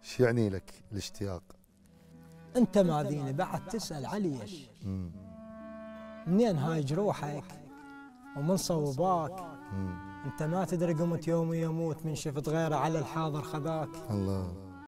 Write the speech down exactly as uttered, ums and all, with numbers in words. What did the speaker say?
شو يعني لك الاشتياق؟ انت ما ديني بعد تسأل عليش. منين هاي جروحك ومن صوباك؟ انت ما تدري قمت يوم يموت من شفت غيره على الحاضر خذاك. الله